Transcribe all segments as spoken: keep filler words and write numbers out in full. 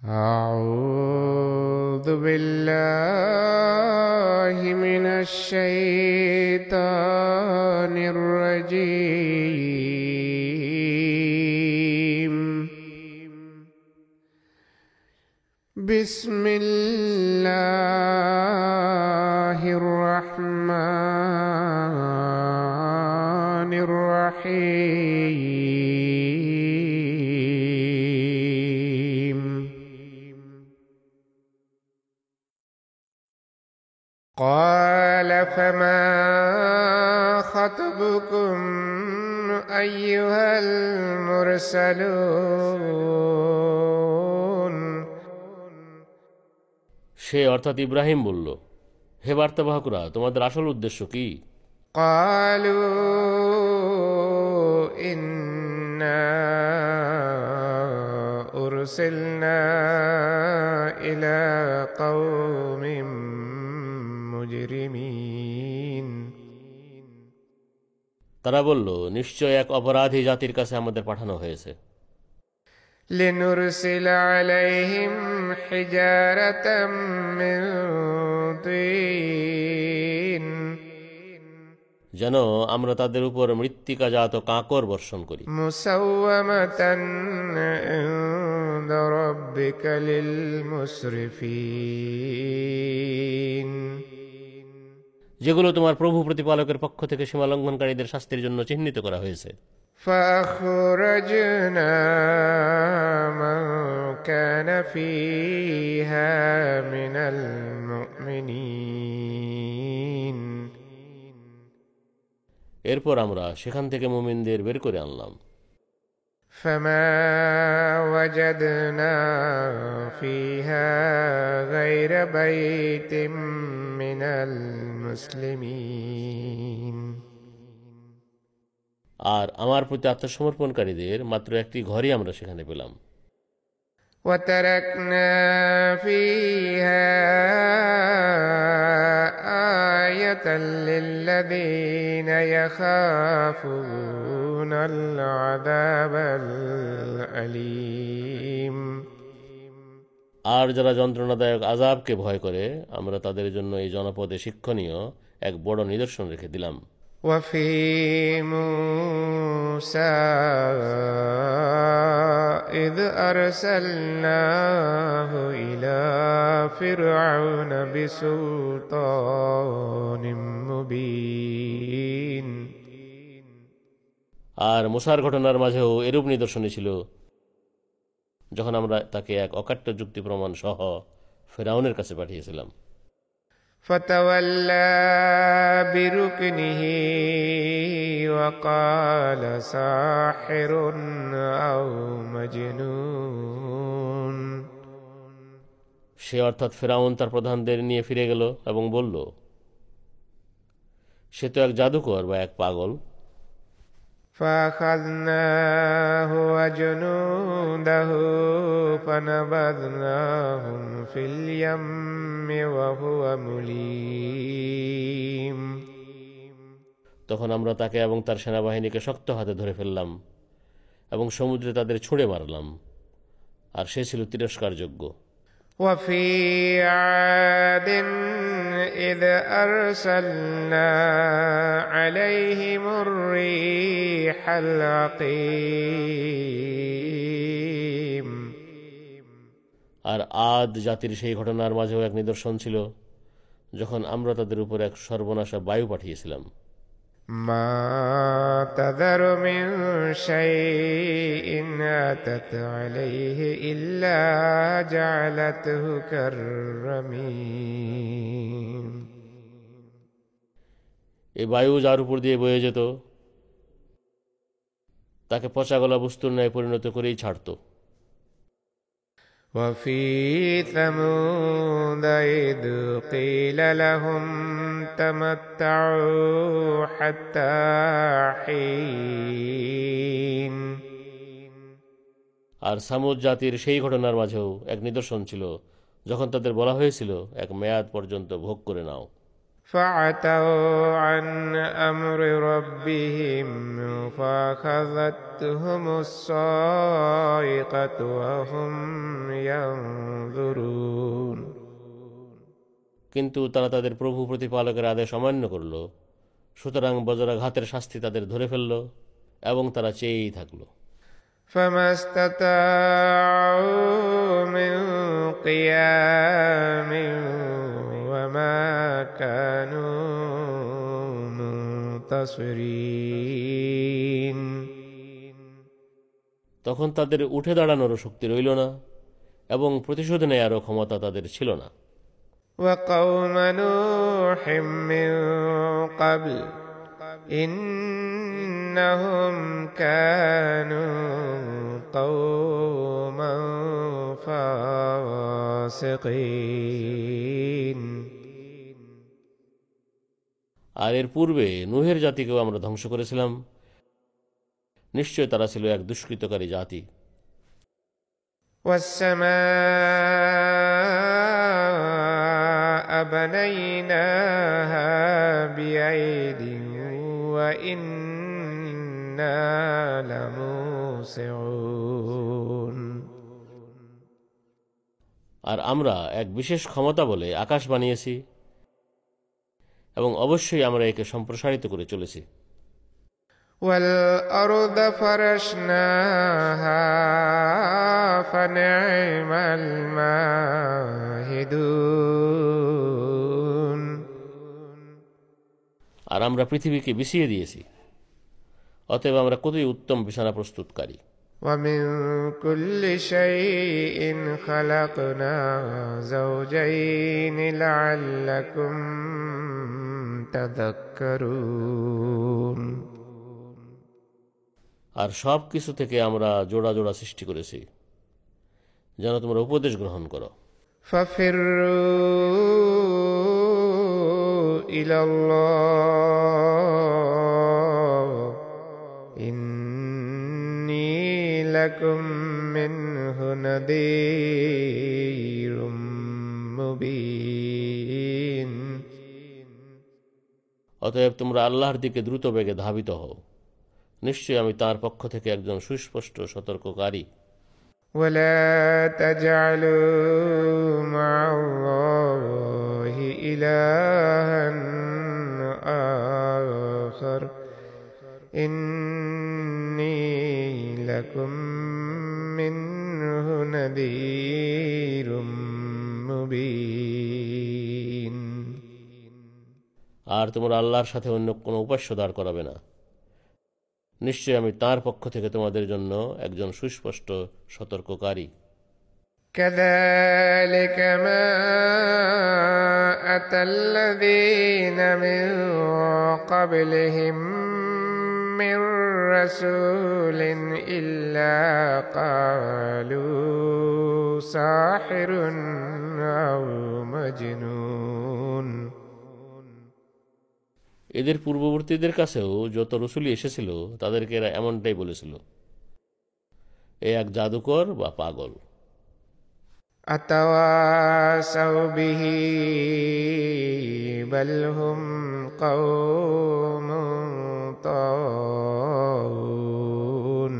أعوذ بالله من الشيطان الرجيم. بسم الله الرحمن الرحيم. قال فما خطبكم أيها المرسلون. সে অর্থাৎ ইব্রাহিম বলল, হে বার্তাবাহকরা, তোমাদের আসল উদ্দেশ্য কি? قالوا إنا أرسلنا إلى قوم مجرمين. তারা বলল, নিশ্চয় এক অপরাধী জাতির কাছে আমাদের পাঠানো হয়েছে। لنرسل عليهم حجارة من طين. যেন আমরা তাদের উপর মৃত্তিকাজাত কাঁকর বর্ষণ করি। مسومة عند ربك للمسرفين. যেগুলো তোমার প্রভু প্রতিপালকের পক্ষ থেকে সীমালঙ্ঘনকারীদের শাস্তির জন্য চিহ্নিত করা হয়েছে। فأخرجنا من كان فيها من المؤمنين. এরপর আমরা সেখান থেকে মুমিনদের বের করে আনলাম। فما وجدنا فيها غير بيت من المسلمين. আর আমার প্রতি আত্মসমর্পণকারীদের মাত্র একটি ঘরই আমরা সেখানে পেলাম। وتركنا فيها آية للذين يخافون العذاب الأليم. আর যারা যন্ত্রণাদায়ক আযাবকে ভয় করে, আমরা তাদের জন্য এই জনপদে শিক্ষণীয় এক বড় নিদর্শন রেখে দিলাম। وفي موسى إذ أرسلناه إلى فرعون بسلطان مبين. আর মুসার ঘটনার মাঝেও এরূপ নিদর্শনই ছিল, যখন আমরা তাকে এক অকাট্য যুক্তি প্রমাণ সহ ফেরাউনের কাছে পাঠিয়েছিলাম। فتولى بركنه وقال ساحر أو مجنون. সে অর্থাৎ ফেরাউন তার প্রধানদের নিয়ে ফিরে গেল এবং বলল, সে তো এক জাদুকর বা এক পাগল। فأخذناه وجنوده فنبذناهم في اليم وهو مليم. তখন আমরা তাকে এবং তার সেনাবাহিনীকে শক্ত হাতে ধরে ফেললাম এবং সমুদ্রে তাদের ছুঁড়ে মারলাম, আর সে ছিল তিরস্কারযোগ্য। وفي عاد إذ أرسلنا عليهم الريح العقيم. আর আদ জাতির সেই ঘটনার মাঝেও এক নিদর্শন ছিল, যখন আমরা তাদের উপর এক সর্বনাশা বায়ু পাঠিয়েছিলাম। ما تذر من شيء أتت عليه إلا جعلته كالرميم. এই বায়ু যার উপর দিয়ে বয়ে যেত, তাকে পচাগলা বস্তুর ন্যায় পরিণত করেই ছাড়ত। وفي ثمود إذ قيل لهم تمتعوا حتى حين. আর সামুদ জাতির সেই ঘটনার মাঝেও এক নিদর্শন ছিল, যখন তাদের বলা হয়েছিল, এক মেয়াদ পর্যন্ত ভোগ করে নাও। فعتوا عن أمر ربهم فأخذتهم الصاعقة وهم ينظرون. ينظرون কিন্তু তারা তাদের প্রভু প্রতিপালকের আদেশ অমান্য করল, সুতরাং বজ্রাঘাতের শাস্তি তাদের ধরে ফেলল এবং তারা চেয়েই থাকল। فما استطاعوا من قيام وما كانوا منتصرين তখন তাদের উঠে দাঁড়ানোর শক্তি রইল না এবং প্রতিশোধ নেয়ারও ক্ষমতা তাদের ছিল না। وقوم نوح من قبل إنهم كانوا قوما فاسقين আর এর পূর্বে নূহের জাতিকেও আমরা ধ্বংস করেছিলাম, নিশ্চয় তারা ছিল এক দুষ্কৃতকারী জাতি। والسماء بنيناها بأيد وإنا لموسعون আর আমরা এক বিশেষ ক্ষমতা বলে আকাশ বানিয়েছি এবং অবশ্যই আমরা একে সম্প্রসারিত করে চলেছি। والأرض فرشناها فنعم الماهدون আর আমরা পৃথিবীকে বিছিয়ে দিয়েছি, অতএব আমরা কতই উত্তম বিছানা প্রস্তুতকারী। ومن كل شيء خلقنا زوجين لعلكم تذكرون আর সব কিছু থেকে আমরা জোড়া জোড়া সৃষ্টি করেছি যেন তোমরা উপদেশ গ্রহণ করো। ففروا إلى الله إني لكم منه نذير مبين অতএব তোমরা আল্লাহর দিকে দ্রুত বেগে ধাবিত হও, নিশ্চয়ই আমি তার পক্ষ থেকে একজন সুস্পষ্ট সতর্ককারী। ولا تجعلوا مع الله إلها آخر إني لكم منه نذير مبين আর তোমরা আল্লাহর সাথে অন্য কোনো উপাস্য দাঁড় করাবে না, নিশ্চয় আমি তার পক্ষ থেকে তোমাদের জন্য একজন সুস্পষ্ট সতর্ককারী। كذلك ما أتى الذين من قبلهم من رسول إلا قالوا ساحر أو مجنون এদের পূর্ববর্তীদের কাছেও যত রসুলই এসেছিল তাদেরকে এরা এমনটাই বলেছিল, এ এক জাদুকর বা পাগল। أتواصوا به بل هم قوم طاغون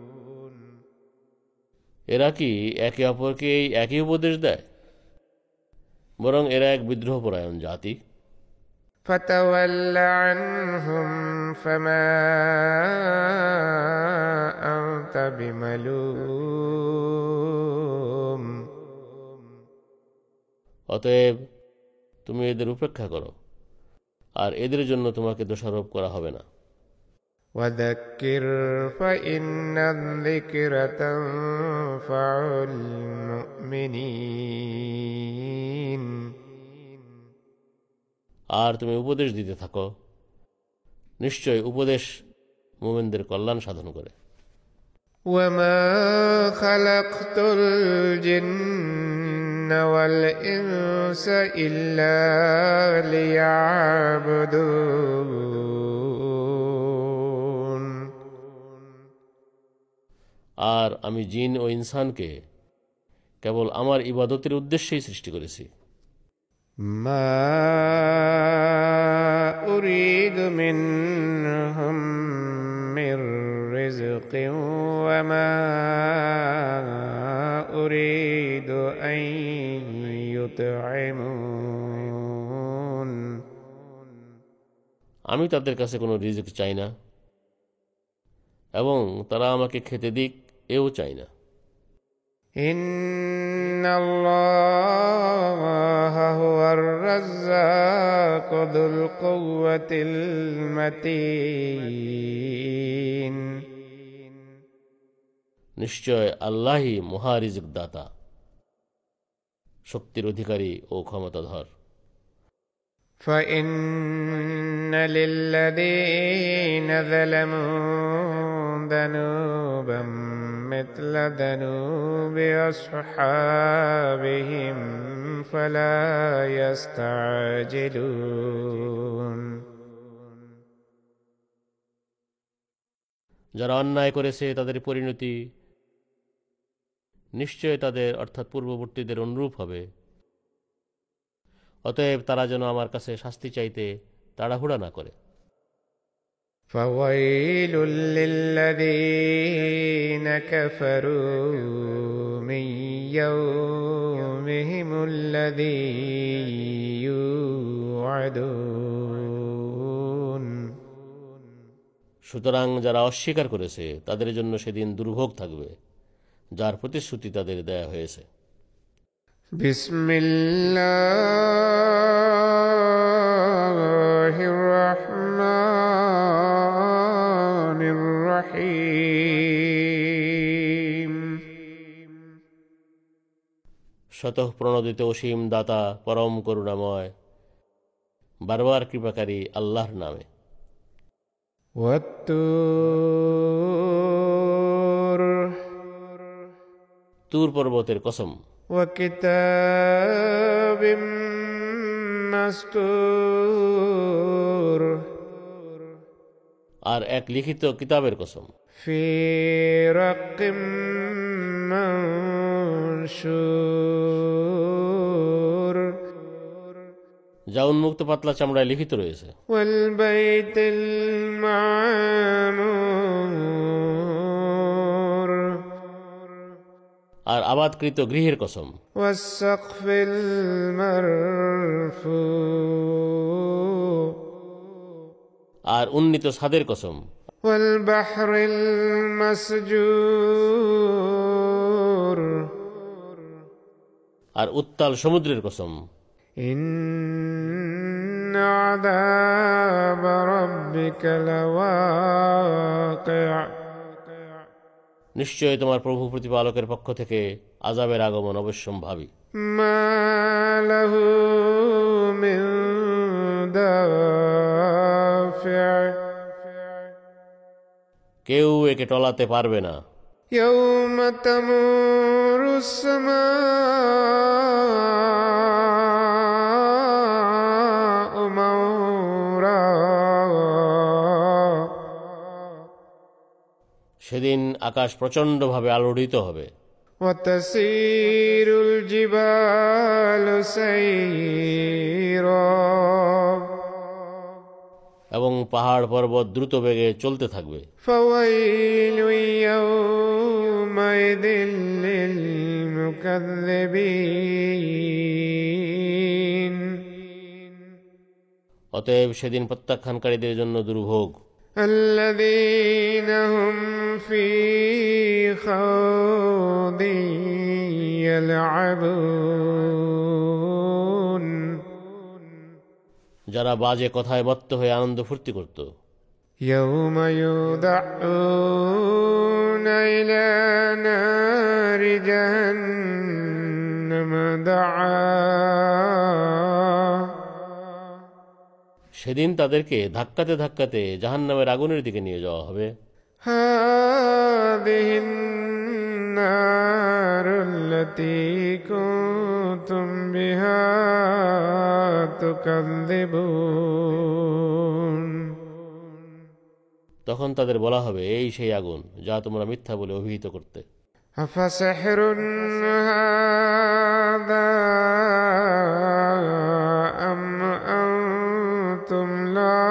এরা কি একে অপরকে এই একই উপদেশ দেয়? বরং এরা এক বিদ্রোহপরায়ণ জাতি। فتول عنهم فما أنت بملوم অতএব তুমি এদের উপেক্ষা করো, আর এদের জন্য তোমাকে দোষারোপ করা হবে না। وذكر فإن الذكر تنفع المؤمنين আর তুমি উপদেশ দিতে থাকো, নিশ্চয় উপদেশ মুমিনদের কল্যাণ সাধন করে। وما خلقت الجن والإنس إلا ليعبدون আর আমি জিন ও ইনসানকে কেবল আমার ইবাদতের উদ্দেশ্যেই সৃষ্টি করেছি। ما أريد منهم من رزق وما أريد أن يطعمون আমি তাদের কাছে কোনো রিজিক চাই না এবং তারা আমাকে খেতে দিক এও চাই না। إن الله هو الرزاق ذو القوة المتين নিশ্চয় আল্লাহই মহা রিজিক দাতা, শক্তির অধিকারী ও ক্ষমতাধর। فإن للذين ظلموا ذنوبا مثل ذنوب أصحابهم فلا يستعجلون যারা অন্যায় করেছে তাদের পরিণতি নিশ্চয় তাদের অর্থাৎ পূর্ববর্তীদের অনুরূপ হবে, অতএব তারা যেন আমার কাছে শাস্তি চাইতে তাড়াহুড়া না করে। فويل للذين كفروا من يومهم الذي يوعدون সুতরাং যারা অস্বীকার করেছে তাদের জন্য সেদিন দুর্ভোগ থাকবে যার প্রতিশ্রুতি তাদের দেয়া হয়েছে। বিসমিল্লাহির রহমানির রহিম স্বতঃপ্রণোদিত অসীম দাতা পরম করুণাময় বারবার কৃপাকারী আল্লাহর নামে। ওয়াত-তুর তুর পর্বতের কসম। ওয়াকিতাবিম মাসতুর আর এক লিখিত কিতাবের কসম। ফি রাক্কিম মানশুর যা উন্মুক্ত পাতলা চামড়ায় লিখিত রয়েছে। ওয়াল বাইতিল মামুর আর আবাদকৃত গৃহের কসম। ওয়াস-সাকফিল মারফু আর উন্নীত ছাদের কসম। ওয়াল বাহরিল মাসজুর আর উত্তাল সমুদ্রের কসম। ইন্না আযাব রাব্বিকা লাওয়াকি' নিশ্চয় তোমার প্রভু প্রতিপালকের পক্ষ থেকে আযাবের আগমন অবশ্যম্ভাবী। মা লাহু মিন দাফি' কেউ একে টলাতে পারবে না। ইয়াওমা তামুরুস সামাউ মাওরা সেদিন আকাশ প্রচণ্ডভাবে আলোড়িত হবে। ওয়া তাসীরুল জিবালু সাইরা এবং পাহাড় পর্বত দ্রুত বেগে চলতে থাকবে। ফাওয়াইলু ইয়াওমাইযিল লিল মুকাযযিবিন অতএব সেদিন প্রত্যাখ্যানকারীদের জন্য দুর্ভোগ। আল্লাযীনা হুম ফী খাউদিন ইয়ালআবুন যারা বাজে কথায় মত্ত হয়ে আনন্দ ফুর্তি করত। ইয়াওমা ইউদআউনা ইলা নারি জাহান্নাম দাআ সেদিন তাদেরকে ধাক্কাতে ধাক্কাতে জাহান্নামের আগুনের দিকে নিয়ে যাওয়া হবে। হাযিহিন নারুল্লাতী কুনতুম বিহা তুকাযযিবুন তখন তাদের বলা হবে, এই সেই আগুন যা তোমরা মিথ্যা বলে অভিহিত করতে। আফাসিহরুন হাযা আম আনতুম লা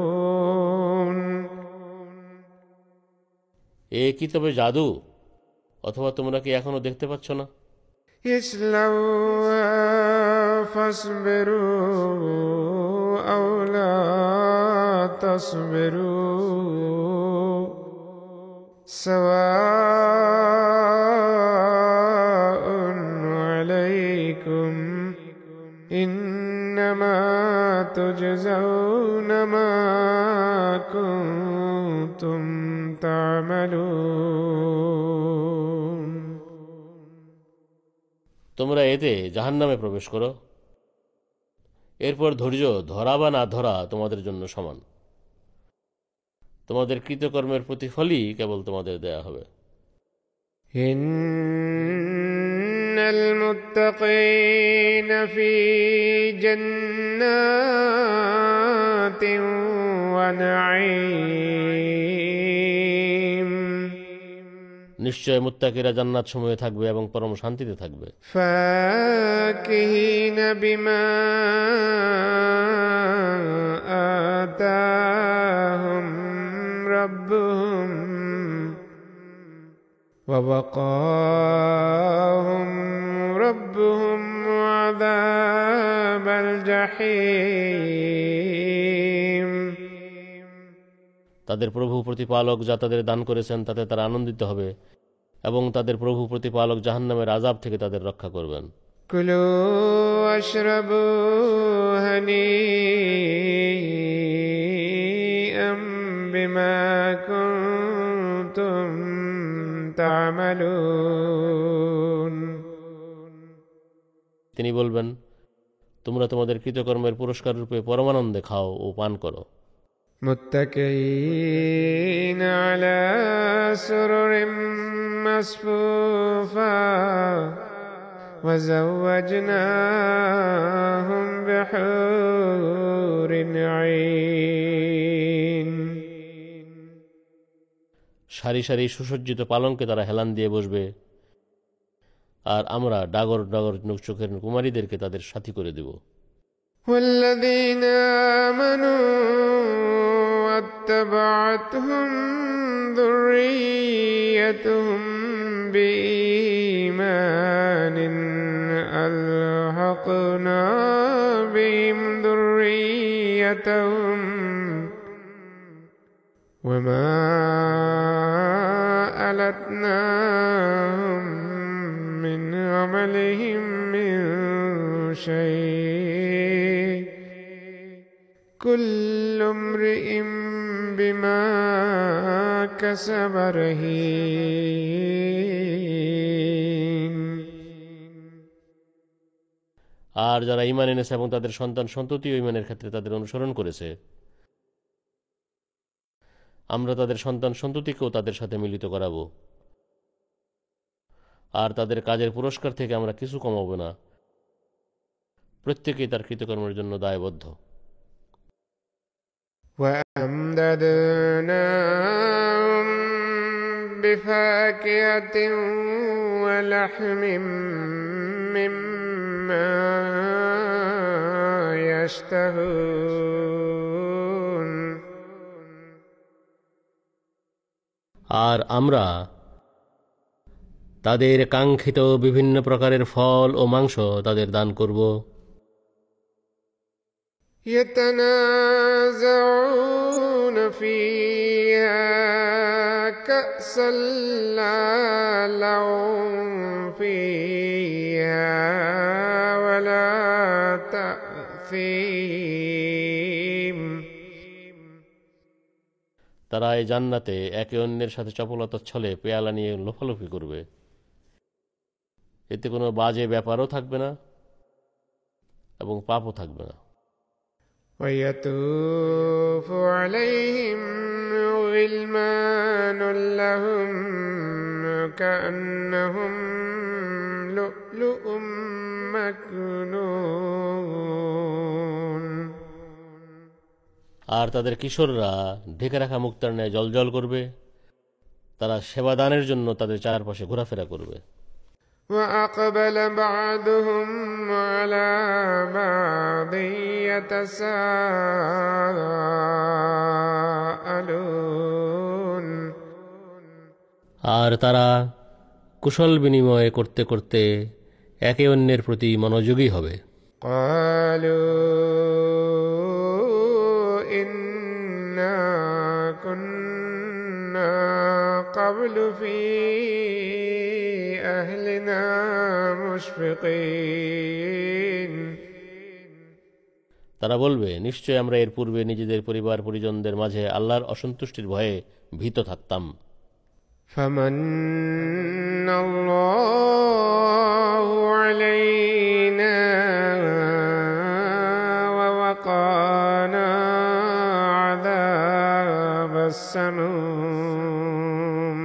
তুবসিরুন এ কি তবে জাদু অথবা তোমরা কি এখনো দেখতে পাচ্ছ না? اصلوها فاصبروا أو لا تصبروا سواء عليكم إنما تجزون ما كنتم تعملون তোমরা এতে জাহান্নামে প্রবেশ করো, এরপর ধৈর্য ধরা বা না ধরা তোমাদের জন্য সমান। তোমাদের কৃতকর্মের প্রতিফলই কেবল তোমাদের দেয়া হবে। ইন্নাল মুত্তাকিনা ফি জান্নাতিন ওয়া নাঈম, নিশ্চয় মুত্তাকিরা জান্নাত সমূহে থাকবে এবং পরম শান্তিতে থাকবে। ফাকিহিনা বিমা আতাহুম রাব্বুহুম ওয়া ওয়াকাহুম রাব্বুহুম আযাবাল জাহিম, তাদের প্রভু প্রতিপালক যা তাদের দান করেছেন তাতে তারা আনন্দিত হবে এবং তাদের প্রভু প্রতিপালক জাহান্নামের আযাব থেকে তাদের রক্ষা করবেন। কুলু ওয়াশরাবু হানিআম বিমা কুনতুম তা'মালুন, তিনি বলবেন, তোমরা তোমাদের কৃতকর্মের পুরস্কার রূপে পরমানন্দে খাও ও পান করো। মুত্তাকিঈন আলা সুরুরিম মাসফুফা ওয়া যাওয়াজনাহুম বিহুরিন আইন, সারি সারি সুসজ্জিত পালঙ্কে তারা হেলান দিয়ে বসবে, আর আমরা ডাগর ডাগর চোখের কুমারীদেরকে তাদের সাথী করে দেব। ওয়াল্লাযীনা আমানু ওয়াত্তাবা'আতহুম যুররিয়্যাতুহুম বিঈমানিন আলহাকনা বিহিম যুররিয়্যাতাহুম ওয়া মা আলাতনাহুম মিন আমালিহিম মিন শাই', কুল্লু ইমরিইন বিমা কাসাবা রাহীন। আর যারা ঈমান এনেছে এবং তাদের সন্তান সন্ততি ও ঈমানের ক্ষেত্রে তাদের অনুসরণ করেছে, আমরা তাদের সন্তান সন্ততিকেও তাদের সাথে মিলিত করাবো, আর তাদের কাজের পুরস্কার থেকে আমরা কিছু কমাবো না। প্রত্যেকেই তার কৃতকর্মের জন্য দায়বদ্ধ। وأمددناهم بفاكهة ولحم مما يشتهون, আর আমরা তাদের কাঙ্ক্ষিত বিভিন্ন প্রকারের ফল ও মাংস তাদের দান করব। يتنازعون فيها كأسا لا لغو فيها ولا تأثيم, তারা এই জান্নাতে একে অন্যের সাথে চপলতার ছলে পেয়ালা নিয়ে লোফালোফি করবে, এতে কোনো বাজে ব্যাপারও থাকবে না এবং পাপও থাকবে না। ويطوف عليهم غلمان لهم كأنهم لؤلؤ مكنون, আর তাদের কিশোররা ঢেকে রাখা মুক্তার ন্যায় জলজল করবে, তারা সেবাদানের জন্য তাদের চারপাশে ঘোরাফেরা করবে। وأقبل بعضهم على بعض يتساءلون, আর তারা কুশল বিনিময় করতে করতে একে অন্যের প্রতি মনোযোগী হবে। قالوا إنا كنا قبل في أهلنا مشفقين তারা বলবে, নিশ্চয় আমরা এর পূর্বে নিজেদের পরিবার পরিজনদের মাঝে আল্লাহর অসন্তুষ্টির ভয়ে ভীত থাকতাম। فمن الله علينا ووقانا عذاب السموم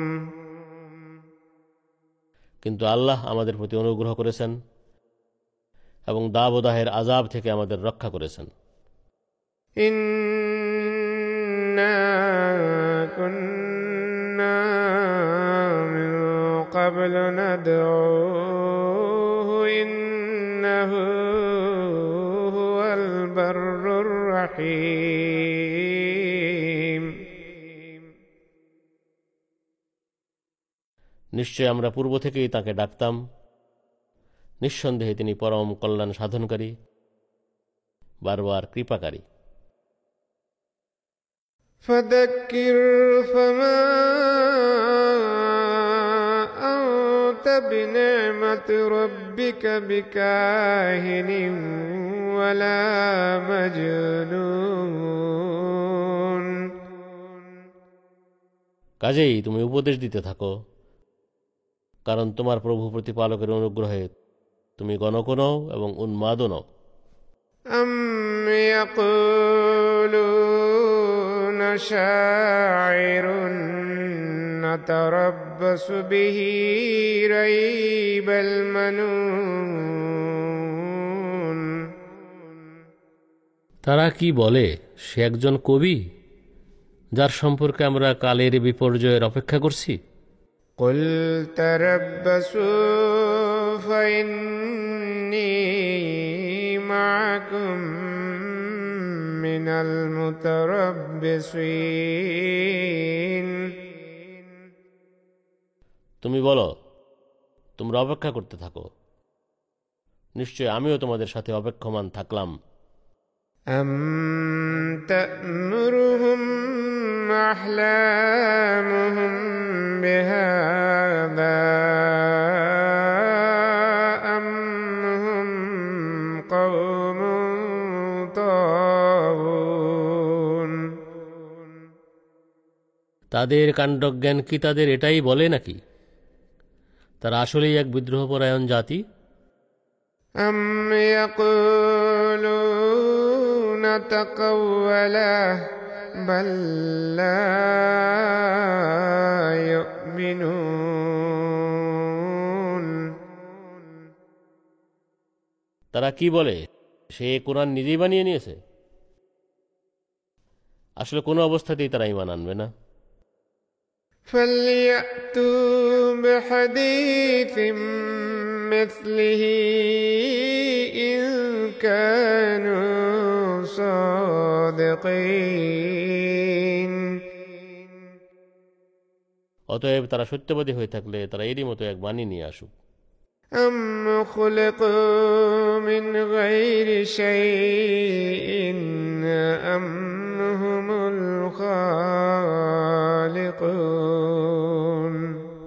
কিন্তু আল্লাহ আমাদের প্রতি অনুগ্রহ করেছেন এবং দাবদাহের আযাব থেকে আমাদের রক্ষা করেছেন। ইন্না কুন্না মিন ক্বাবলু নাদউহু ইন্নাহু হুয়াল বাররুর রহিম। নিশ্চয় আমরা পূর্ব থেকেই তাকে ডাকতাম, নিঃসন্দেহে তিনি পরম কল্যাণ সাধনকারী, বারবার কৃপাকারী। ফাযাক্কির ফামা আনতা বিনি'মাতি রাব্বিকা বিকাহিনিন ওয়ালা মাজনুন। কাজেই তুমি উপদেশ দিতে থাকো, কারণ তোমার প্রভু প্রতিপালকের অনুগ্রহে তুমি গণক নও এবং উন্মাদও নও। আম ইয়াকুলুনা শাইরুন নাতারাব্বাসু বিহি রাইবাল মানুন। তারা কি বলে, সে একজন কবি যার সম্পর্কে আমরা কালের বিপর্যয়ের অপেক্ষা করছি? قل تربصوا فإني معكم من المتربصين। তুমি বলো, তোমরা অপেক্ষা করতে থাকো, নিশ্চয় আমিও তোমাদের সাথে অপেক্ষমান থাকলাম। أم تأمرهم أحلامهم بهذا أم هم قوم طاغون। তাদের কাণ্ডজ্ঞান কি তাদের এটাই বলে নাকি? তারা আসলেই এক বিদ্রোহপরায়ণ জাতি। أم يقولون تقوله بل لا يؤمنون। তারা কি বলে, সে কোরআন নিজেই বানিয়ে নিয়েছে? আসলে কোনো অবস্থাতেই তারা ঈমান আনবে না। فليأتوا بحديث مثله إن كانوا صادقين। অতএব তারা সত্যবাদী হয়ে থাকলে তারা এরই মতো এক বাণী নিয়ে আসুক। أم خلقوا من غير شيء أم هم الخالقون।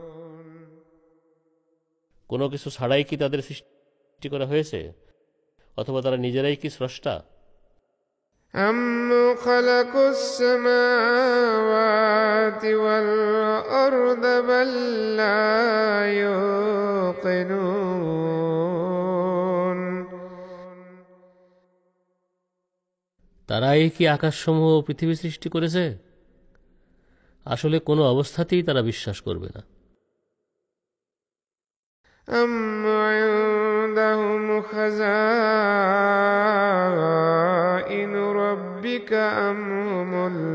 কোনো কিছু ছাড়াই কি তাদের সৃষ্টি করা হয়েছে, অথবা তারা নিজেরাই কি স্রষ্টা? أم خلقوا السماوات والأرض بل لا يوقنون। তারাই কি আকাশসমূহ ও পৃথিবী সৃষ্টি করেছে? আসলে কোনো অবস্থাতেই তারা বিশ্বাস করবে না। أم عندهم خزائن ربك أم هم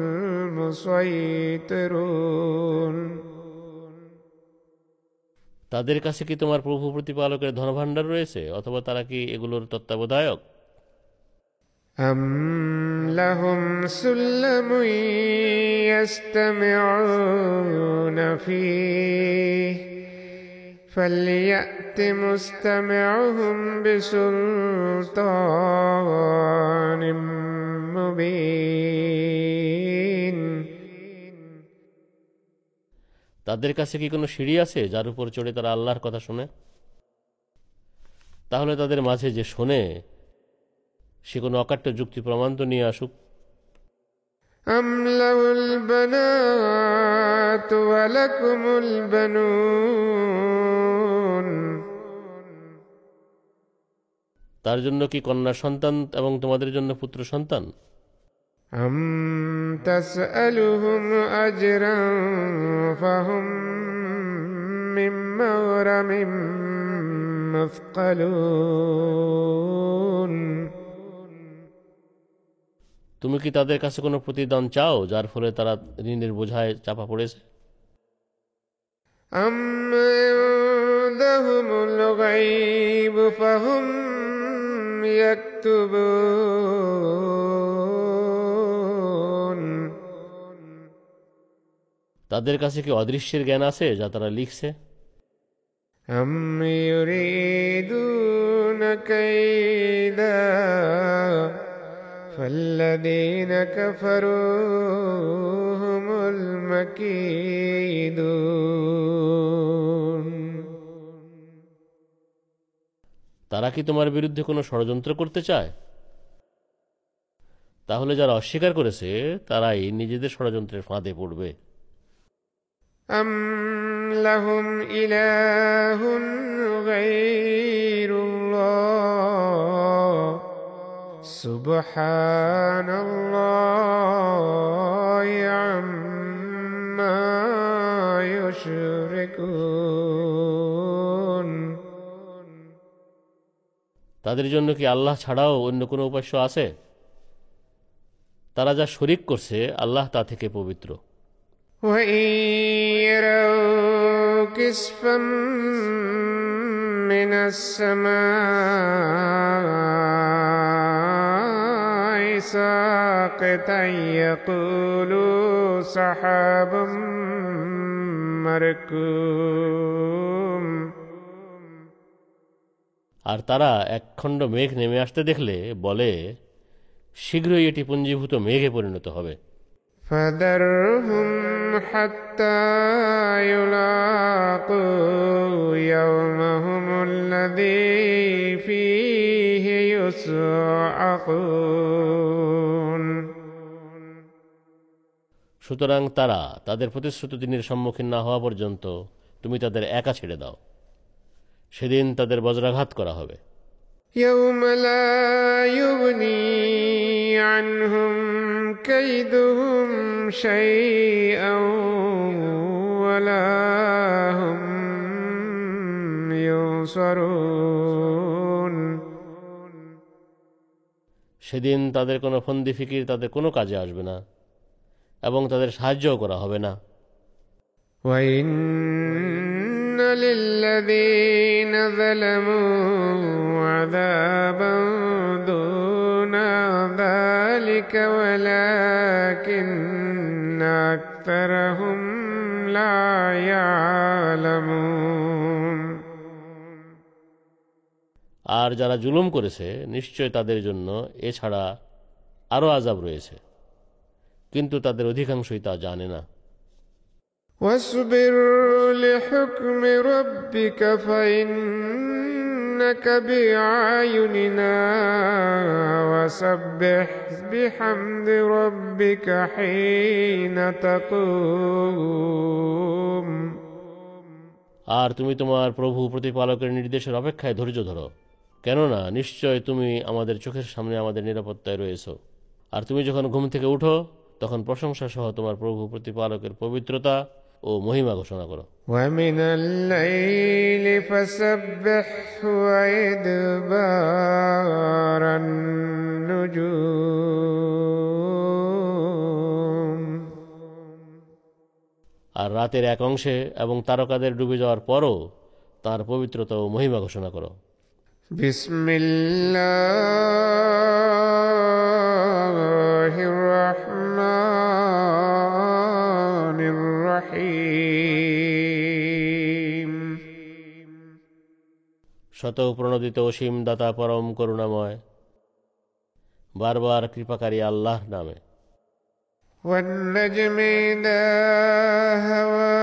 المسيطرون। তাদের কাছে কি তোমার প্রভু প্রতিপালকের ধনভাণ্ডার রয়েছে, অথবা তারা কি এগুলোর তত্ত্বাবধায়ক? أم لهم سلم يستمعون فيه فليأت مستمعهم بسلطان مبين তাদের কাছে কি কোনো সিঁড়ি আছে যার উপর চড়ে তারা আল্লাহর কথা শুনে? তাহলে তাদের মাঝে যে শোনে সে কোনো অকাট্য যুক্তি প্রমাণ তো নিয়ে আসুক। أم له البنات ولكم البنون তার জন্য কি কন্যা সন্তান এবং তোমাদের জন্য পুত্র সন্তান? أم تسألهم أجرا فهم من مغرم مثقلون তুমি কি তাদের কাছে কোনো প্রতিদান চাও যার ফলে তারা ঋণের বোঝায় চাপা পড়েছে? أم عندهم الغيب فهم يكتبون তাদের কাছে কি অদৃশ্যের জ্ঞান আছে যা তারা লিখছে? أم يريدون كيدا فالذين كفروا هم المكيدون তারা কি তোমার বিরুদ্ধে কোনো ষড়যন্ত্র করতে চায়? তাহলে যারা অস্বীকার করেছে তারাই নিজেদের ষড়যন্ত্রের ফাঁদে পড়বে। أم لهم إله غير الله سبحان الله عما يشركون তাদের জন্য কি আল্লাহ ছাড়াও অন্য কোনো উপাস্য আছে? তারা যা শরিক করছে আল্লাহ তা থেকে পবিত্র। وإن يروا كسفا من السماء ساقطا يقولوا سحاب مركوم আর তারা এক খণ্ড মেঘ নেমে আসতে দেখলে বলে শীঘ্রই এটি পুঞ্জীভূত মেঘে পরিণত হবে। فذرهم حتى يلاقوا يومهم الذي فيه يصعقون সুতরাং তারা তাদের প্রতিশ্রুত দিনের সম্মুখীন না হওয়া পর্যন্ত তুমি তাদের একা ছেড়ে দাও, সেদিন তাদের বজ্রাঘাত করা হবে। يوم لا يغني عنهم كيدهم شيئا ولا هم ينصرون সেদিন তাদের কোনো ফন্দি ফিকির তাদের কোনো কাজে আসবে না এবং তাদের সাহায্যও করা হবে না। وإن للذين ظلموا عذابا دون ذلك ولكن أكثرهم لا يعلمون আর যারা জুলুম করেছে নিশ্চয় তাদের জন্য এছাড়া আরও আযাব রয়েছে, কিন্তু তাদের অধিকাংশই তা জানে না। واصبر لحكم ربك فإنك بأعيننا وسبح بحمد ربك حين تقوم আর তুমি তোমার প্রভু প্রতিপালকের নির্দেশের অপেক্ষায় ধৈর্য ধরো, কেননা নিশ্চয় তুমি আমাদের চোখের সামনে আমাদের নিরাপত্তায় রয়েছ। আর তুমি যখন ঘুম থেকে উঠো তখন প্রশংসা সহ তোমার প্রভু প্রতিপালকের পবিত্রতা ও মহিমা ঘোষণা করো। ومن الليل فسبحه وإدبار النجوم আর রাতের এক অংশে এবং তারকাদের ডুবে যাওয়ার পরও তার পবিত্রতা ও মহিমা ঘোষণা করো। বিসমিল্লাহির রাহমানির রহিম শত প্রণোদিত অসীম দাতা পরম করুণাময়, বারবার কৃপাকারী আল্লাহর নামে। والنجم إذا هوى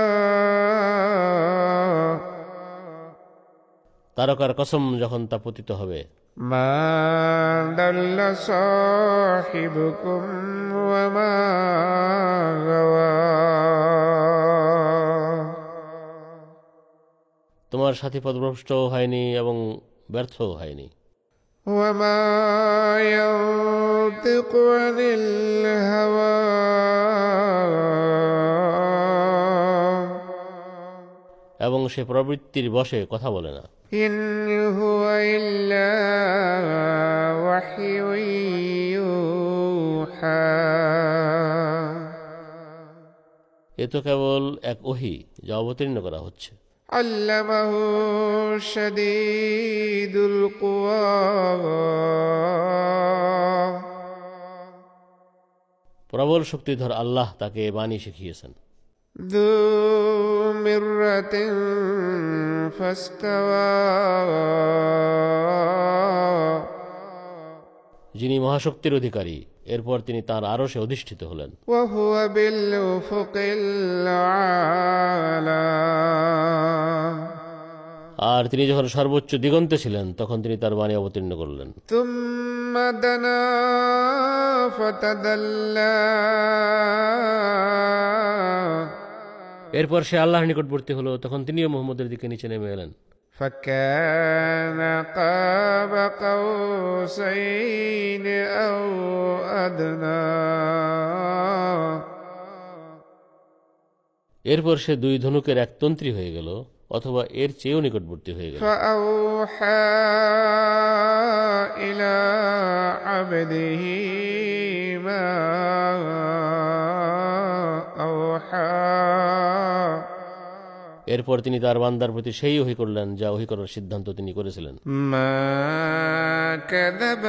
তারকার কসম যখন তা পতিত হবে। ما ضل صاحبكم وما غوى তোমার সাথী পথভ্রষ্টও হয়নি এবং ব্যর্থও হয়নি। وما ينطق عن الهوى এবং সে প্রবৃত্তির বশে কথা বলে না। إن هو إلا وحي يوحى এ তো কেবল এক ওহী যা অবতীর্ণ করা হচ্ছে। علمه شديد القوى প্রবল শক্তিধর আল্লাহ তাকে বাণী শিখিয়েছেন। ذو مرة فاستوى যিনি মহাশক্তির অধিকারী, এরপর তিনি তাঁর আরশে অধিষ্ঠিত হলেন। وهو بالأفق الأعلى আর তিনি যখন সর্বোচ্চ দিগন্তে ছিলেন তখন তিনি তার বাণী অবতীর্ণ করলেন। ثم دنا فتدلى এরপর সে আল্লাহর নিকটবর্তী হলো, তখন তিনিও মুহাম্মদের দিকে নিচে নেমে এলেন। فكان قاب قوسين أو أدنى এরপর সে দুই ধনুকের এক তন্ত্রী হয়ে গেল, অথবা এর চেয়েও নিকটবর্তী হয়ে গেল। فأوحى إلى عبده ما أوحى এরপর তিনি তার বান্দার প্রতি সেই ওহী করলেন যা ওহী করার সিদ্ধান্ত তিনি করেছিলেন। ما كذب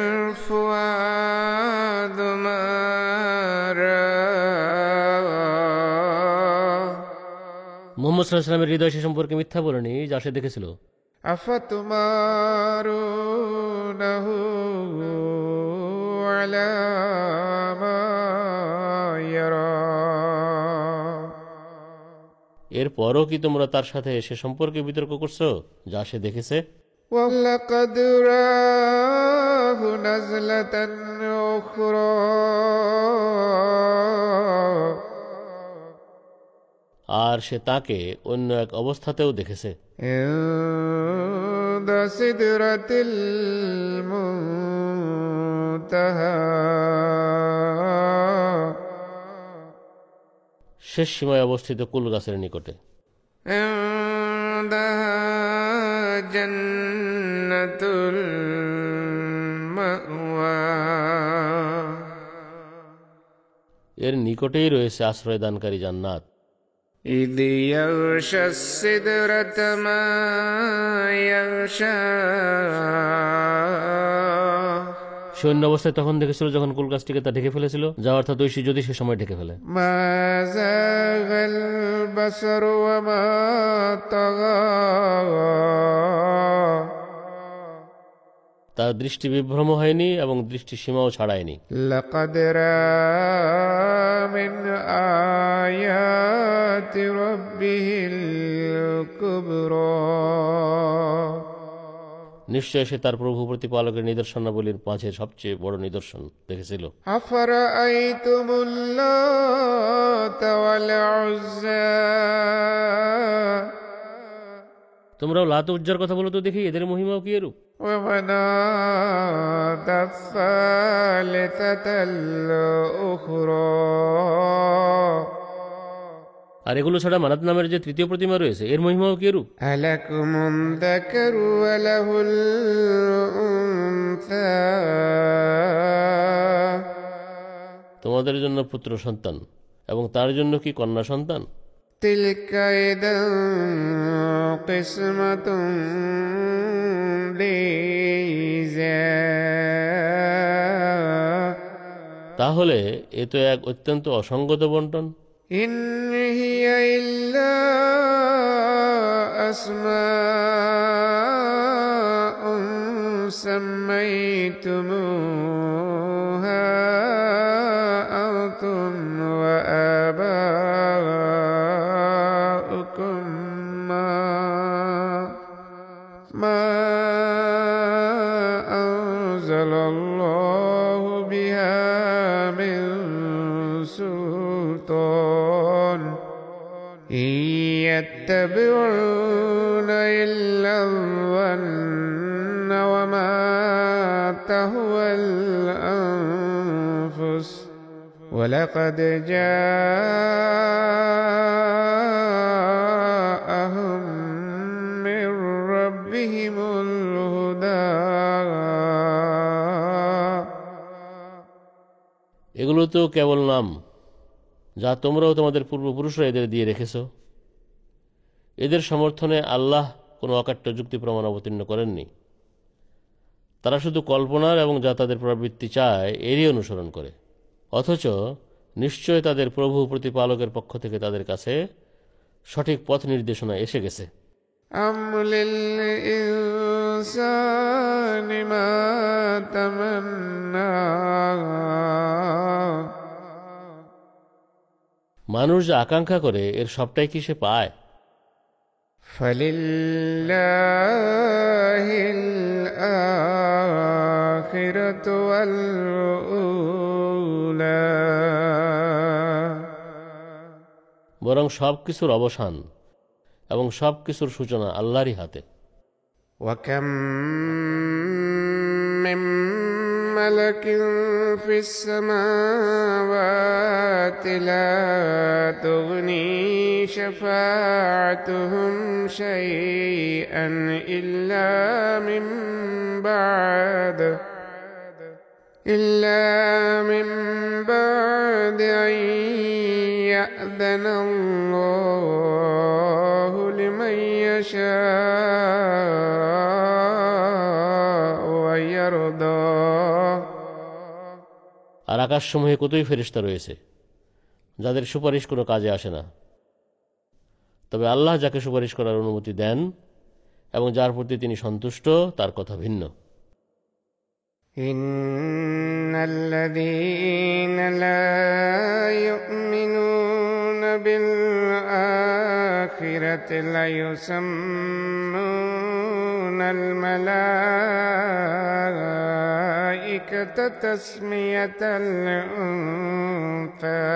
الفؤاد ما رأى মুহাম্মদ সাল্লাল্লাহু আলাইহি ওয়াসাল্লামের হৃদয় সে সম্পর্কে মিথ্যা বলেনি যা সে দেখেছিল। أفتمارونه على ما يرى এরপরও কি তোমরা তার সাথে সে সম্পর্কে বিতর্ক করছো যা সে দেখেছে? ولقد رآه نزلة أخرى আর সে তাকে অন্য এক অবস্থাতেও দেখেছে। عند سدرة المنتهى শেষ সীমায় অবস্থিত কুল গাছের নিকটে। عندها جنة المأوى এর নিকটেই রয়েছে আশ্রয়দানকারী জান্নাত। إذ يغشى السدرة ما يغشى সে অন্য অবস্থায় তখন দেখেছিল যখন কুল গাছটিকে তা ঢেকে ফেলেছিল, যা অর্থাৎ ঐশী যদি সে সময় ঢেকে ফেলে। ما زاغ البصر وما طغى তার দৃষ্টি বিভ্রম হয়নি এবং দৃষ্টি সীমাও ছাড়ায়নি। لقد رأى من آيات ربه الكبرى নিশ্চয় সে তার প্রভু প্রতিপালকের নিদর্শনাবলীর মাঝে সবচেয়ে বড় নিদর্শন দেখেছিল। أفرأيتم اللات والعزى তোমরাও লাত উজ্জার কথা বলো তো দেখি, এদের মহিমাও কি এরূপ? ومناة الثالثة الأخرى আর এগুলো ছাড়া মানাত নামের যে তৃতীয় প্রতিমা রয়েছে এর মহিমাও কি এরূপ? ألكم الذكر وله الأنثى তোমাদের জন্য পুত্র সন্তান এবং তার জন্য কি কন্যা সন্তান? تلك إذا قسمة ضيزى তাহলে এ তো এক অত্যন্ত অসঙ্গত বন্টন। إن هي إلا أسماء سميتموها أنتم وآباؤكم ما ما أنزل الله بها من سلطان إن يتبعون إلا الظن وما تهوى الأنفس ولقد جاءهم من ربهم الهدى এগুলো তো কেবল নাম, যা তোমরাও তোমাদের পূর্বপুরুষরা এদের দিয়ে রেখেছ। এদের সমর্থনে আল্লাহ কোনো অকাট্য যুক্তি প্রমাণ অবতীর্ণ করেননি। তারা শুধু কল্পনার এবং যা তাদের প্রবৃত্তি চায় এরই অনুসরণ করে, অথচ নিশ্চয় তাদের প্রভু প্রতিপালকের পক্ষ থেকে তাদের কাছে সঠিক পথ নির্দেশনা এসে গেছে। أم للإنسان ما تمنى মানুষ যা আকাঙ্ক্ষা করে এর সবটাই কি সে পায়? فلله الآخرة والأولى বরং সব কিছুর অবসান এবং সব কিছুর সূচনা আল্লাহরই হাতে। وكم من ملك في السماوات لا تغني شفاعتهم شيئا إلا من بعد إلا من بعد أن يأذن الله لمن يشاء ويرضى আর আকাশসমূহে কতই ফেরেশতা রয়েছে যাদের সুপারিশ কোনো কাজে আসে না, তবে আল্লাহ যাকে সুপারিশ করার অনুমতি দেন এবং যার প্রতি তিনি সন্তুষ্ট তার কথা ভিন্ন। إن الذين لا يؤمنون بالآخرة ليسمون الملائكة تسمية الأنثى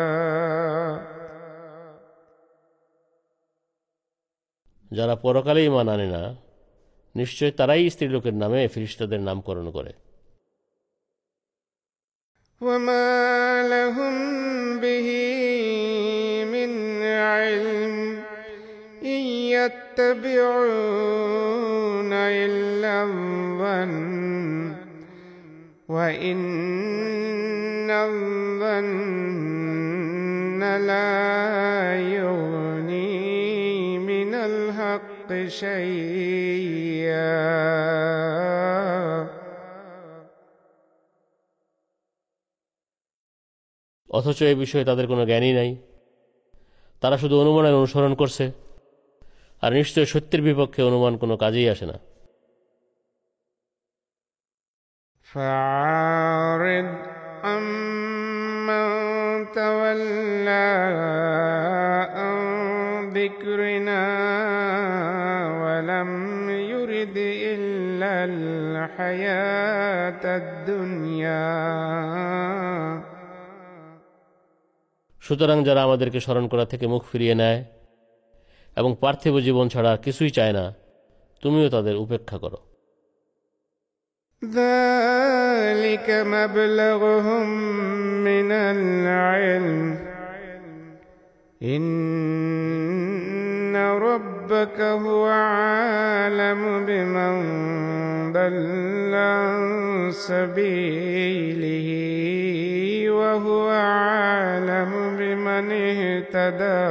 যারা পরকালে ঈমান আনে না নিশ্চয় তারাই স্ত্রীলোকের নামে ফেরেশতাদের নামকরণ করে। وما لهم به من علم إن يتبعون إلا الظن وإن الظن لا يغني من الحق شيئا অথচ এই বিষয়ে তাদের কোনো জ্ঞানই নাই। তারা শুধু অনুমানের অনুসরণ করছে, আর নিশ্চয় সত্যের বিপক্ষে অনুমান কোনো কাজেই আসে না। فأعرض عمن تولى عن ذكرنا ولم يرد إلا الحياة الدنيا সুতরাং যারা আমাদেরকে স্মরণ করা থেকে মুখ ফিরিয়ে নেয় এবং পার্থিব জীবন ছাড়া কিছুই চায় না, তুমিও তাদের উপেক্ষা করো। ذلك مبلغهم من العلم إن ربك هو عالم بمن ضل عن سبيله وهو عالم بمن اهتدى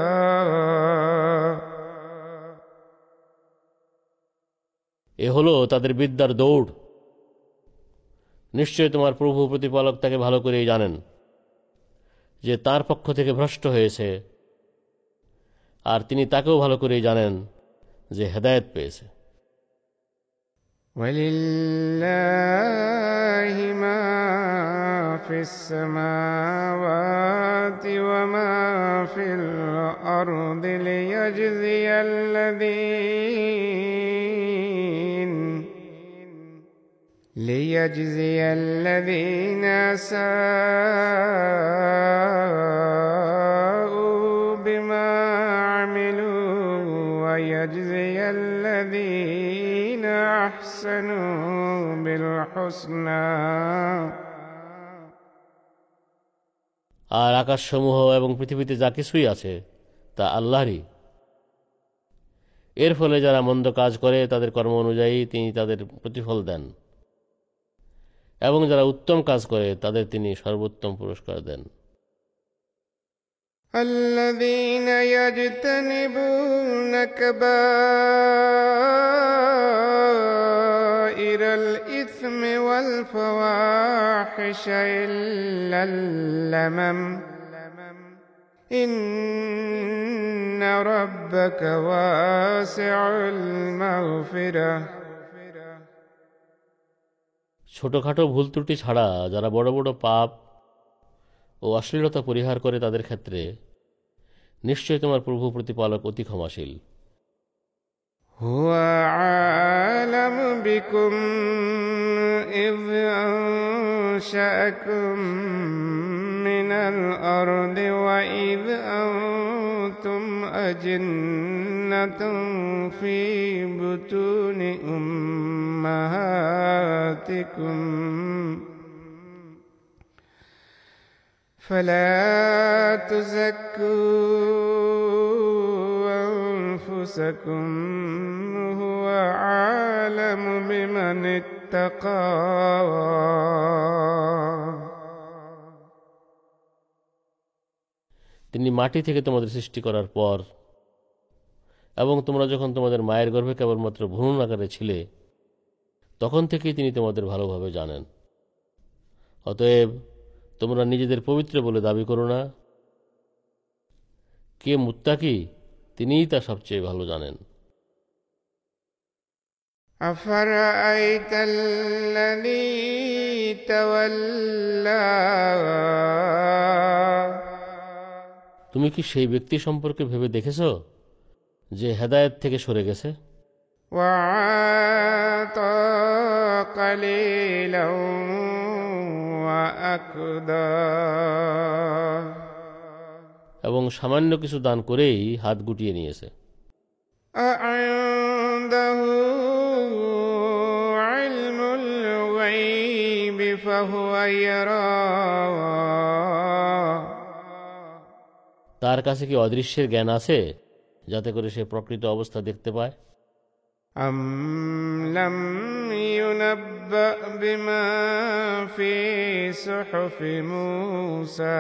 এ হলো তাদের বিদ্যার দৌড়। নিশ্চয় তোমার প্রভু প্রতিপালক তাকে ভালো করেই জানেন যে তার পক্ষ থেকে ভ্রষ্ট হয়েছে, আর তিনি তাকেও ভালো করেই জানেন যে হেদায়েত পেয়েছে। ولله ما في السماوات وما في الأرض ليجزي الذين ليجزي الذين أساءوا بما عملوا ويجزي الذين أحسنوا بالحسنى আর আকাশসমূহ এবং পৃথিবীতে যা কিছুই আছে তা আল্লাহরই। এর ফলে যারা মন্দ কাজ করে তাদের কর্ম অনুযায়ী তিনি তাদের প্রতিফল দেন, এবং যারা উত্তম কাজ করে তাদের তিনি সর্বোত্তম পুরস্কার দেন। الذين يجتنبون كبائر الإثم والفواحش إلا اللمم إن ربك واسع المغفرة ছোটখাটো ভুল ত্রুটি ছাড়া যারা বড় বড় পাপ ও অশ্লীলতা পরিহার করে তাদের ক্ষেত্রে নিশ্চয় তোমার প্রভু প্রতিপালক অতি ক্ষমাশীল। হুয়া আ'লাম বিকুম ইয আনশা'কুম মিনাল আরদি ওয়া ইয আনতুম আজিন্নাতুন ফি বুতুনি উম্মাহাতিকুম فلا تزكوا أنفسكم هو أعلم بمن اتقى তিনি মাটি থেকে তোমাদের সৃষ্টি করার পর এবং তোমরা যখন তোমাদের মায়ের গর্ভে কেবলমাত্র ভ্রূণ আকারে ছিলে তখন থেকেই তিনি তোমাদের ভালোভাবে জানেন। অতএব তোমরা নিজেদের পবিত্র বলে দাবি করো না। কে মুত্তাকি তিনিই তা সবচেয়ে ভালো জানেন। আফরাআইতাল্লাযী তাওয়াল্লা তুমি কি সেই ব্যক্তি সম্পর্কে ভেবে দেখেছো যে হেদায়েত থেকে সরে গেছে? ওয়া আতা কালীলাও ওয়া আকদা এবং সামান্য কিছু দান করেই হাত গুটিয়ে নিয়েছে। আ'ইনদাহু ইলমুল গায়বি ফাহুয়া ইয়ারা তার কাছে কি অদৃশ্যের জ্ঞান আছে যাতে করে সে প্রকৃত অবস্থা দেখতে পায়? আম লাম ইউনাব্বা বিমা ফি সুহুফি মূসা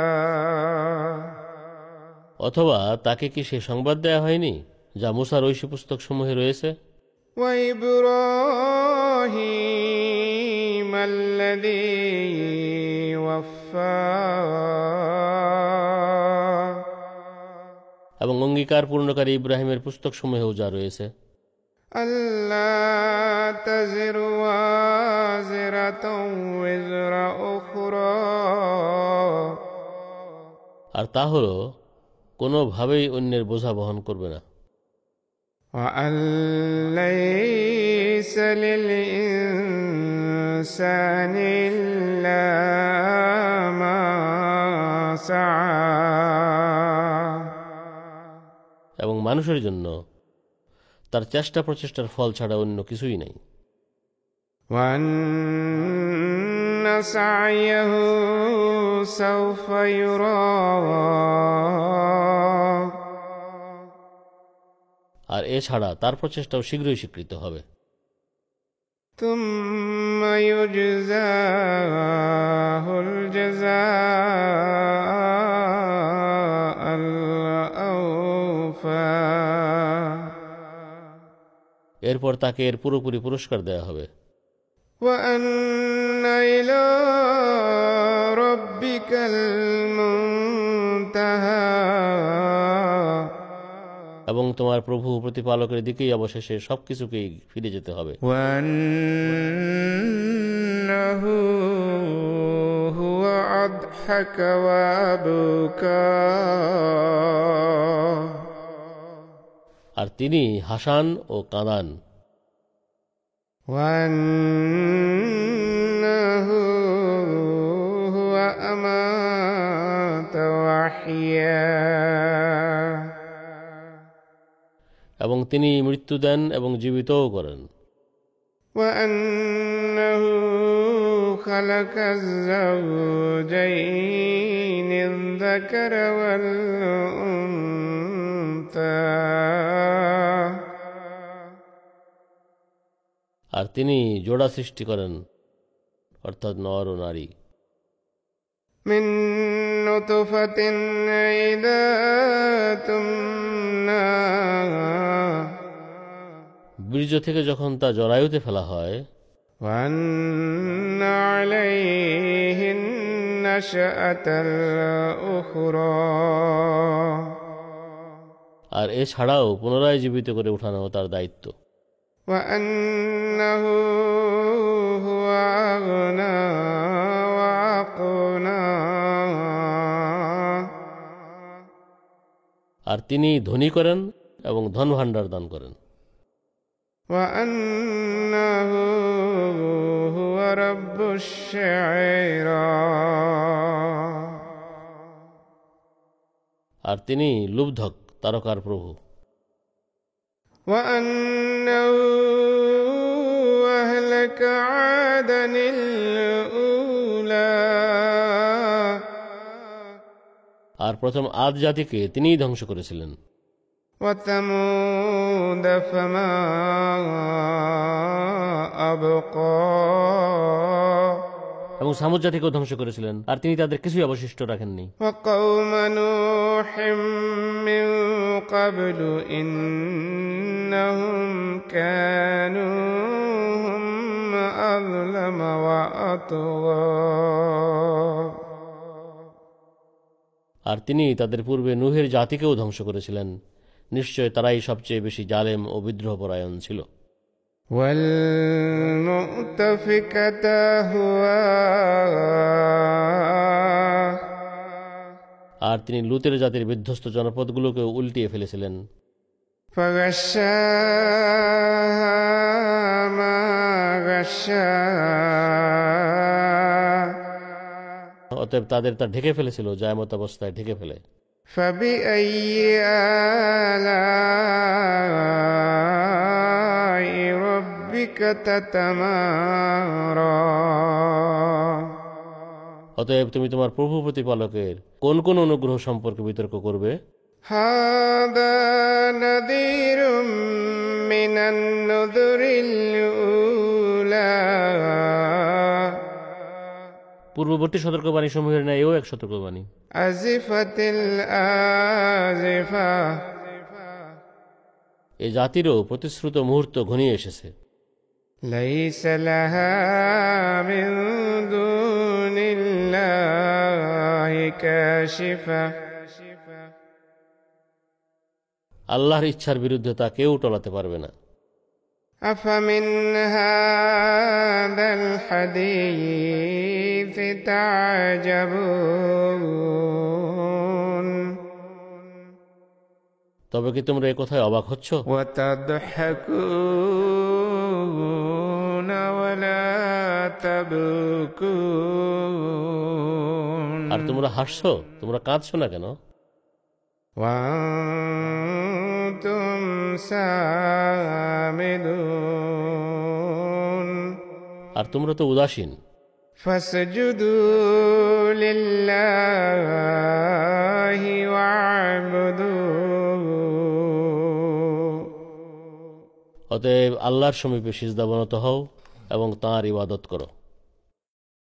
অথবা তাকে কি সে সংবাদ দেয়া হয়নি যা মুসার ঐশী পুস্তক সমূহে রয়েছে? ওয়া ইব্রাহিম আল্লাযী ওয়াফা এবং অঙ্গীকার পূর্ণকারী ইব্রাহিমের পুস্তক সমূহেও যা রয়েছে। আল্লাহ তাযিরু ওয়াজিরাতুন ওয়িজরা উখরা আর তা হলো কোনোভাবেই অন্যের বোঝা বহন করবে না। ওয়া আল্লাইসা লিল ইনসানি ইল্লা মা সাআ এবং মানুষের জন্য তার চেষ্টা প্রচেষ্টার ফল ছাড়া অন্য কিছুই নাই। ওয়ান্না সা'য়াহু সাওফা ইউরা আর এছাড়া তার প্রচেষ্টাও শীঘ্রই স্বীকৃত হবে। তুম্মা ইউজজাহুল জাযাআল আওফা এরপর তাকে এর পুরোপুরি পুরস্কার দেয়া হবে। ওয়া আন্না ইলা রাব্বিকাল মুনতাহা এবং তোমার প্রভু প্রতিপালকের দিকেই অবশেষে সবকিছুকেই ফিরে যেতে হবে। وأنه هو أضحك وأبكى আর তিনি হাসান ও কাঁদান। وأنه هو أمات وأحيا এবং তিনি মৃত্যু দেন এবং জীবিতও করেন। وأنه خلق الزوجين الذكر والأنثى আর তিনি জোড়া সৃষ্টি করেন, অর্থাৎ নর ও নারী। من نطفة إذا تمنى বীর্য থেকে যখন তা জরায়ুতে ফেলা হয়। وأن عليه النشأة الأخرى আর এছাড়াও পুনরায় জীবিত করে উঠানো তার দায়িত্ব। وأنه هو أغنى وأقنى আর তিনি ধনী করেন এবং ধন ভাণ্ডার দান করেন। وأنه هو رب الشعرى আর তিনি লুব্ধক তারকার প্রভু। وأنه أهلك عادا الأولى আর প্রথম আদ জাতিকে তিনিই ধ্বংস করেছিলেন। وثمود فما أبقى এবং সামুদ জাতিকেও ধ্বংস করেছিলেন, আর তিনি তাদের কিছুই অবশিষ্ট রাখেননি। وقوم نوح من قبل إنهم كانوا هم أظلم وأطغى আর তিনি তাদের পূর্বে নূহের জাতিকেও ধ্বংস করেছিলেন, নিশ্চয় তারাই সবচেয়ে বেশি জালেম ও বিদ্রোহপরায়ণ ছিল। والمؤتفكة أهوى আর তিনি লুতের জাতির বিধ্বস্ত জনপদগুলোকে উল্টিয়ে ফেলেছিলেন। فغشاها ما غشا অতএব তাদের তা ঢেকে ফেলেছিল, জায়মত অবস্থায় ঢেকে ফেলে। فبأي آلاء ربك تتمارى অতএব তুমি তোমার প্রভু প্রতিপালকের কোন কোন অনুগ্রহ সম্পর্কে বিতর্ক করবে? هذا نذير من النذر الأولى পূর্ববর্তী সতর্কবাণী সমূহের ন্যায় এও এক সতর্কবাণী। أزفت الآزفة এই জাতিরও প্রতিশ্রুত মুহূর্ত ঘনিয়ে এসেছে। ليس لها من دون الله كاشفة আল্লাহর ইচ্ছার বিরুদ্ধে তা কেউ টলাতে পারবে না। أفمن هذا الحديث تعجبون তবে কি তোমরা এই কথায় অবাক হচ্ছ? وتضحكون ولا تبكون আর তোমরা হাসছো, তোমরা কাঁদছো না কেন? وأنتم سامدون আর তোমরা তো উদাসীন। فاسجدوا لله واعبدوا অতএব আল্লাহর সমীপে সিজদাবনত হও এবং তাঁর ইবাদত করো।